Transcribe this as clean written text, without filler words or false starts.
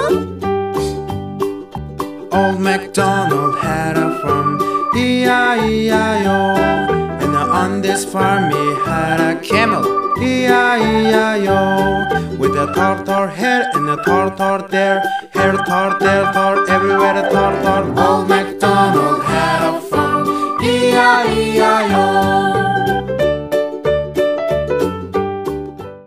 Old MacDonald had a farm, E-I-E-I-O. And on this farm he had a camel, E-I-E-I-O. With a tor tor here and a tor tor there, here tor there tor, everywhere a tor tor. Old